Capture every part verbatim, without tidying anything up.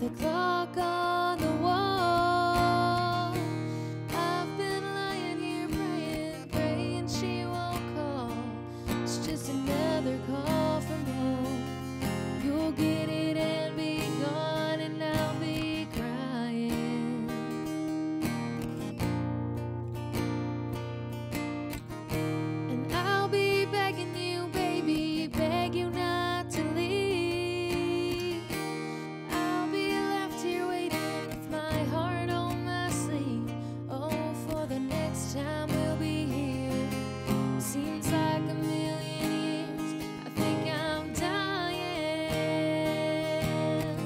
the clock on the wall. I've been lying here praying, praying she won't call. It's just another call from home. You'll get it and be gone, and I'll be crying. And I'll be begging you, baby, beg you not to leave. I'll be left here waiting with my heart on my sleeve. Oh, for the next time we'll be here. Seems like a million years. I think I'm dying.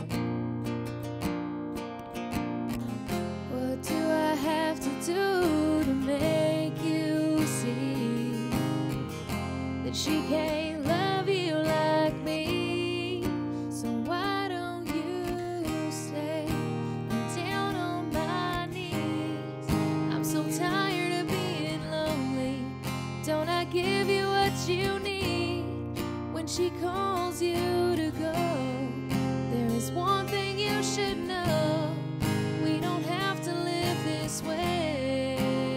What do I have to do to make you see that she can't love you like me? So why don't you stay? I'm down on my knees. I'm so tired of being lonely. Don't I give you what you need when she calls you to go? There is one thing you should know. We don't have to live this way.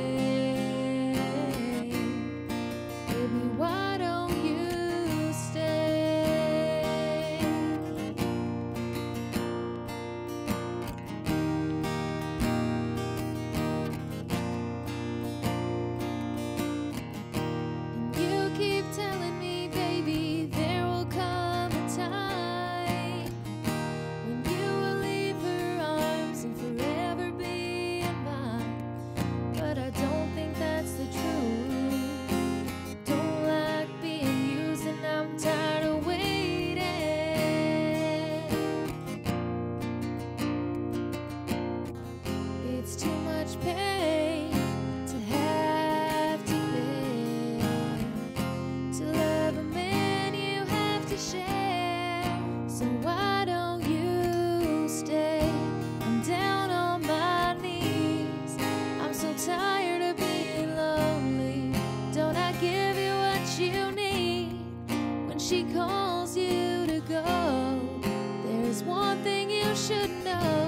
Baby, why don't you stay? And you keep telling me, baby, there will come a time when you will leave her arms and forever be in mine. But I don't think that's the truth. Don't like being used, and I'm tired of waiting. It's too much pain to have to bear. To love a man you have to share. So why don't you stay? I'm down on my knees. I'm so tired of being lonely. Don't I give you what you need when she calls you to go? There's one thing you should know.